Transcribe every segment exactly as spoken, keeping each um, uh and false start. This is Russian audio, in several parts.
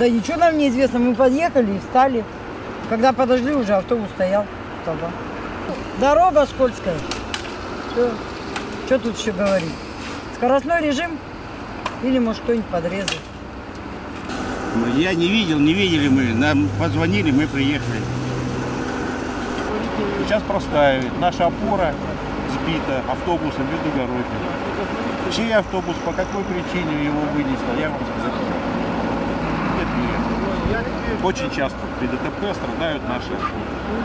Да ничего нам не известно. Мы подъехали и встали. Когда подожгли, уже автобус стоял. Тогда. Дорога скользкая. Что? Что тут еще говорить? Скоростной режим? Или, может, кто-нибудь подрезал? Я не видел, не видели мы. Нам позвонили, мы приехали. Сейчас простаивает. Наша опора сбита автобусом междугородним. Чей автобус, по какой причине его вынесло, я вам сказать не могу. Нет, нет. Очень часто при ДТП страдают наши опоры.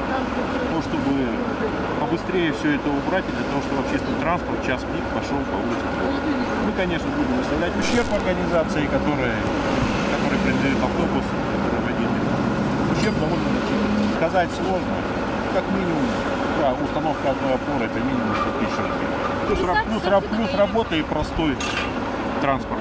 Ну, чтобы побыстрее все это убрать, и для того, чтобы общественный транспорт час пик пошел по улице. Мы, конечно, будем выставлять ущерб организации, которая, которой принадлежит автобус, который водитель. Ущерб довольно значительный. Сказать сложно. Как минимум, да, установка одной опоры — это минимум сто тысяч рублей. Плюс, плюс, плюс работа и простой транспорт.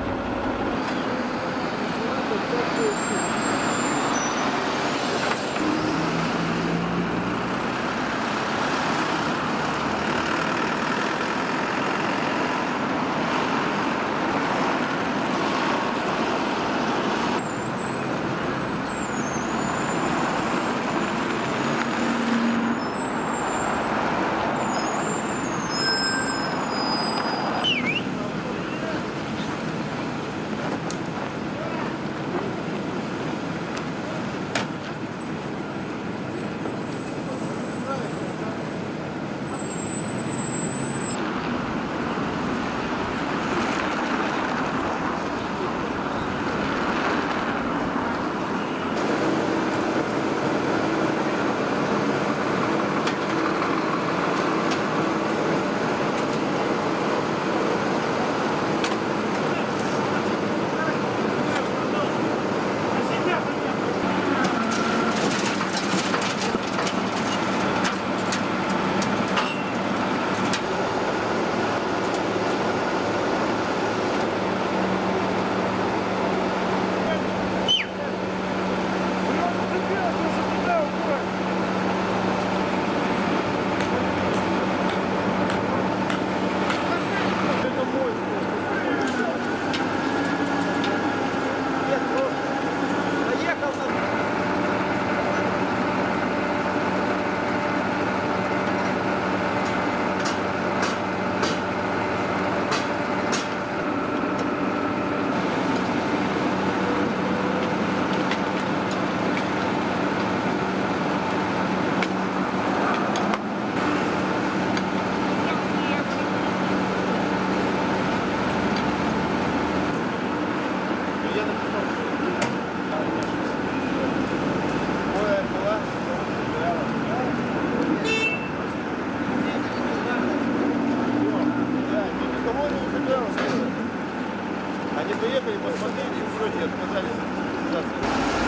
Они поехали, посмотрели, и вроде отказались от организации.